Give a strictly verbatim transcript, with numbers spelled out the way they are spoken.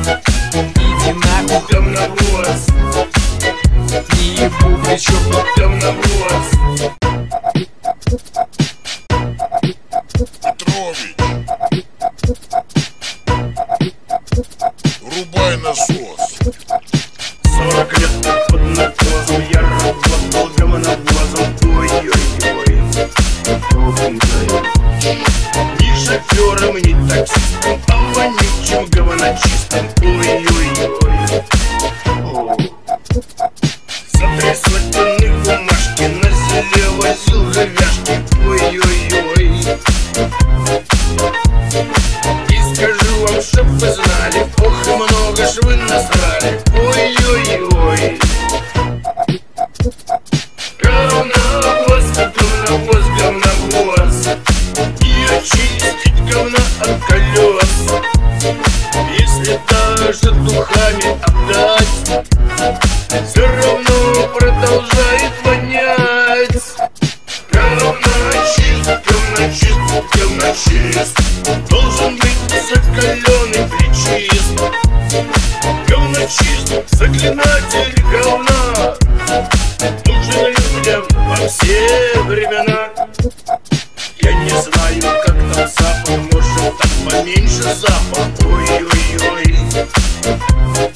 Иди нахуй, говновоз. Не ебу плечо под говновоз. Петрович, врубай насос. Сорок лет под наркозом я работал говновозом. Ой-ой-ой. Ни шофером, ни таксистом, а вонючим говночистым. Ой-ой-ой. За три сотенных бумажки на селе возил говяжки. Ой-ой-ой. И скажу вам, чтоб вы знали, ох, и много ж вы насрали. Ой-ой-ой. Говновоз, говновоз, говновоз. И очистить говна от колес. Если даже духами обдать, все равно продолжает вонять. Говночист, говночист, говночист должен быть закаленный причист. Говночист, заклинатель говна нужен людям во все времена. Я не знаю, как там запах, может там поменьше запах. Ой-ой-ой.